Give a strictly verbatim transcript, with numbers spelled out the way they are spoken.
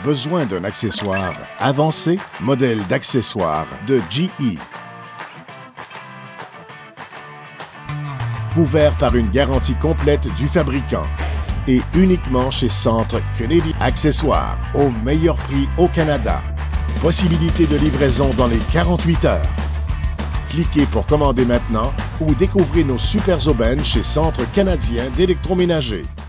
besoin d'un accessoire avancé, modèle d'accessoires de G E. Couvert par une garantie complète du fabricant et uniquement chez Centre Canadian Accessoires, au meilleur prix au Canada. Possibilité de livraison dans les quarante-huit heures. Cliquez pour commander maintenant ou découvrez nos super aubaines chez Centre Canadien d'électroménager.